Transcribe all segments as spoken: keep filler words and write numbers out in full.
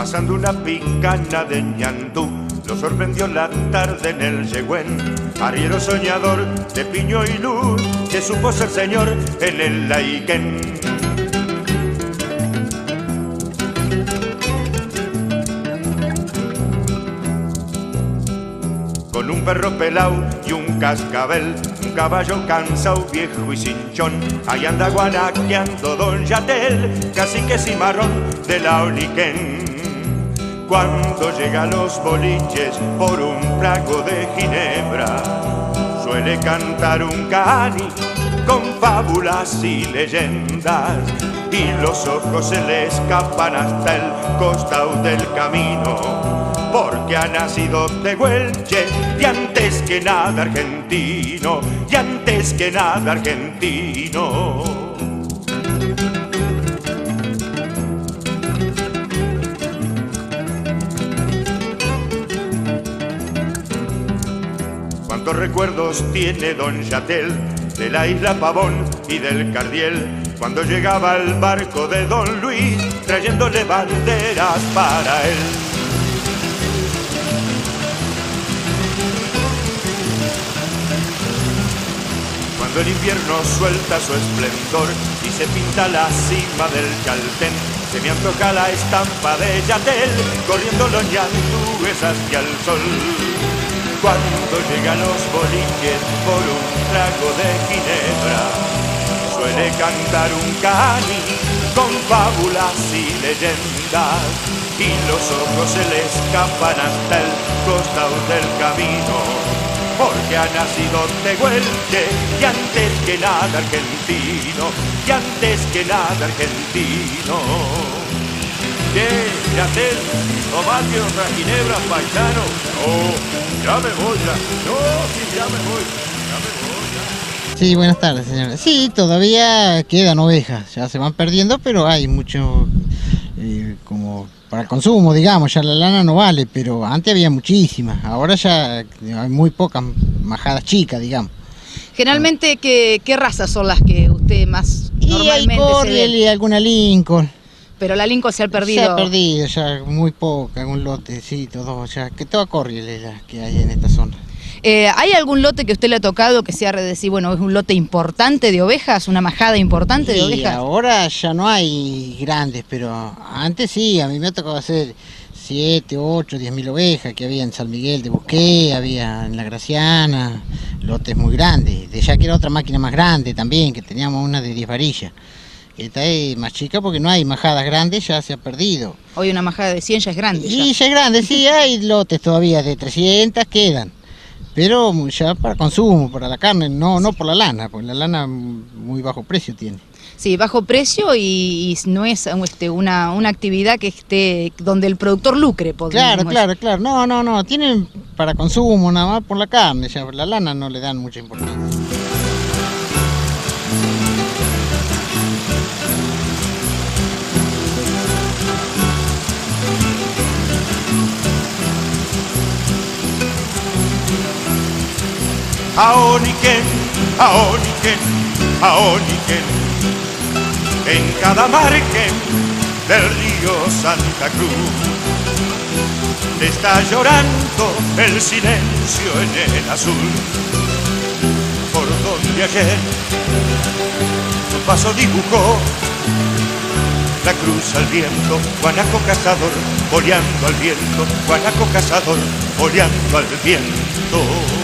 pasando una picana de ñandú, lo sorprendió la tarde en el Yegüén. Arriero soñador de piño y luz, que supo ser señor en el Laiquén. Con un perro pelao y un cascabel, un caballo cansado, viejo y cinchón, ahí anda guanaqueando don Yatel, cacique cimarrón de la Oliquén. Cuando llega a los boliches por un trago de ginebra, suele cantar un cani con fábulas y leyendas, y los ojos se le escapan hasta el costado del camino, porque ha nacido tehuelche y antes que nada argentino, y antes que nada argentino. Cuántos recuerdos tiene don Yatel de la isla Pavón y del Cardiel, cuando llegaba el barco de don Luis trayéndole banderas para él. Cuando el invierno suelta su esplendor y se pinta la cima del Chaltén, se me antoja la estampa de Yatel corriendo los ñandúes hacia el sol. Cuando llegan los boliches por un trago de ginebra, suele cantar un cani con fábulas y leyendas, y los ojos se le escapan hasta el costado del camino, porque ha nacido tehuelche y antes que nada argentino, y antes que nada argentino. ¿Qué, Yatel? ¿Tomate otra ginebra, paisano? No, ya me voy ya. No, sí, ya me voy. Ya me voy ya. Sí, buenas tardes, señora. Sí, todavía quedan ovejas, ya se van perdiendo, pero hay mucho eh, como para el consumo, digamos, ya la lana no vale, pero antes había muchísimas, ahora ya hay muy pocas majadas chicas, digamos. Generalmente, ¿qué, qué razas son las que usted más y normalmente hay Corriel y alguna Lincoln. Pero la Lincoln se ha perdido. Se ha perdido, ya muy poca, un lotecito, dos, ya que toda Corriel es la que hay en esta zona. Eh, ¿Hay algún lote que usted le ha tocado que sea de decir, bueno, es un lote importante de ovejas, una majada importante de ovejas? Ahora ya no hay grandes, pero antes sí, a mí me ha tocado hacer siete, ocho, diez mil ovejas que había en San Miguel de Busqué, había en La Graciana, lotes muy grandes. De ya que era otra máquina más grande también, que teníamos una de diez varillas. Esta es más chica porque no hay majadas grandes, ya se ha perdido. Hoy una majada de cien ya es grande. Y ya, ya es grande, sí, hay lotes todavía de trescientas, quedan. Pero ya para consumo, para la carne, no, no por la lana, porque la lana muy bajo precio tiene. Sí, bajo precio y, y no es este, una, una actividad que esté donde el productor lucre. Claro, claro, claro. No, no, no, tienen para consumo nada más por la carne, ya por la lana no le dan mucha importancia. Aoniquén, Aoniquén, Aoniquén, en cada margen del río Santa Cruz está llorando el silencio en el azul, por donde ayer su paso dibujó la cruz al viento, guanaco cazador, boleando al viento, guanaco cazador, boleando al viento.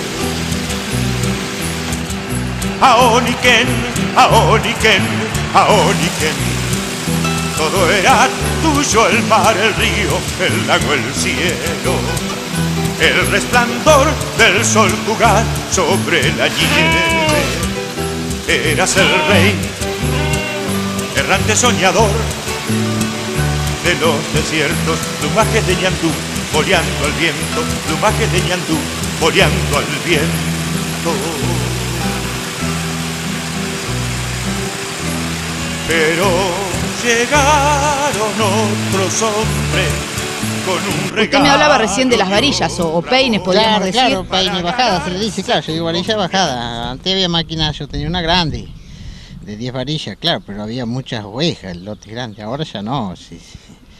Aoniquén, Aoniquén, Aoniquén, todo era tuyo, el mar, el río, el lago, el cielo, el resplandor del sol jugar sobre la nieve. Eras el rey, errante soñador de los desiertos, plumaje de ñandú, boleando al viento, plumaje de ñandú, boleando al viento. Pero llegaron otros hombres con un regalo. Usted me hablaba recién de las varillas o, o peines, podríamos claro, decir. Claro, peine bajada, se le dice, claro, yo digo varilla bajada. Antes había máquinas, yo tenía una grande, de diez varillas, claro, pero había muchas ovejas, el lote grande, ahora ya no. Sí, sí.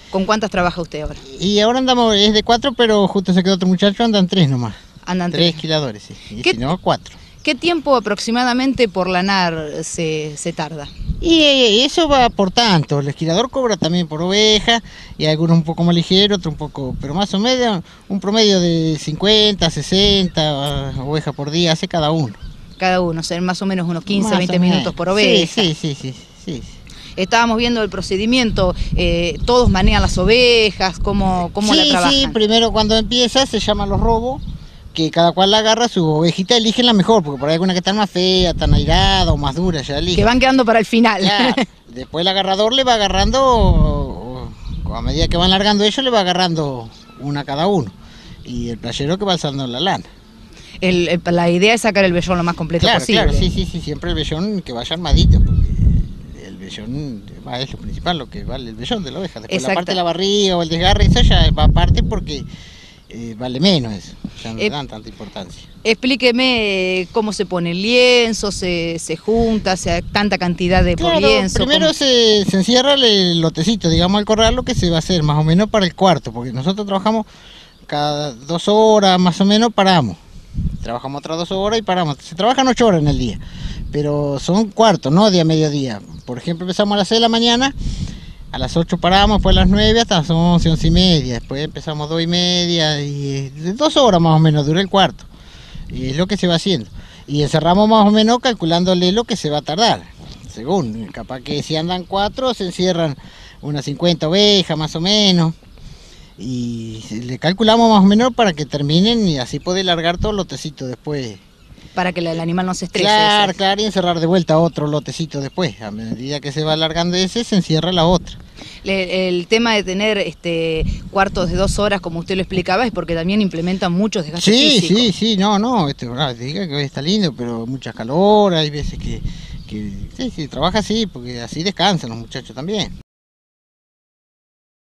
¿Con cuántas trabaja usted ahora? Y ahora andamos, es de cuatro, pero justo se quedó otro muchacho, andan tres nomás. Andan tres. tres. esquiladores, sí. Y ¿Qué- si no, cuatro. ¿Qué tiempo aproximadamente por lanar se, se tarda? Y eh, eso va por tanto, el esquilador cobra también por oveja, y algunos un poco más ligeros, otros un poco, pero más o menos un promedio de cincuenta, sesenta uh, ovejas por día hace cada uno. Cada uno, o sea, más o menos unos quince, Más veinte o menos. minutos por oveja. Sí, sí, sí, sí, sí, sí. Estábamos viendo el procedimiento, eh, todos manejan las ovejas, cómo, cómo sí, la trabajan. Sí, primero cuando empieza se llaman los robos, que cada cual la agarra su ovejita, eligen la mejor, porque por ahí hay alguna que está más fea, tan airada o más dura, ya eligen. Que van quedando para el final. Claro. Después el agarrador le va agarrando, o- o a medida que van largando ellos, le va agarrando una a cada uno. Y el playero que va alzando la lana. El- el- la idea es sacar el vellón lo más completo Claro, posible. claro, sí, sí, sí, siempre el vellón que vaya armadito, porque el vellón va, es lo principal, lo que vale el vellón de la oveja. Después la Exacto. parte de la barriga o el desgarre, eso ya va aparte porque eh, vale menos eso, ya no Eh, le dan tanta importancia. Explíqueme eh, cómo se pone el lienzo, se, se junta, se, tanta cantidad de por Claro, lienzo. primero cómo- se, se encierra el lotecito, digamos, el corral, lo que se va a hacer más o menos para el cuarto, porque nosotros trabajamos cada dos horas más o menos, paramos. Trabajamos otras dos horas y paramos. Se trabajan ocho horas en el día, pero son cuartos, no día mediodía. Por ejemplo, empezamos a las seis de la mañana, a las ocho paramos, después a las nueve hasta las once, once y media, después empezamos dos y media, y de dos horas más o menos dura el cuarto. Y es lo que se va haciendo. Y encerramos más o menos calculándole lo que se va a tardar. Según, capaz que si andan cuatro, se encierran unas cincuenta ovejas más o menos. Y le calculamos más o menos para que terminen y así puede largar todo el lotecito después. Para que la- el animal no se estrese. Claro, eso. claro, y encerrar de vuelta otro lotecito después. A medida que se va alargando ese, se encierra la otra. Le- el tema de tener este cuartos de dos horas, como usted lo explicaba, es porque también implementan muchos desgastes Sí, físicos. sí, sí, no, no, este, ah, te diga que hoy está lindo, pero mucha calor, hay veces que, que sí, sí, trabaja así, porque así descansan los muchachos también.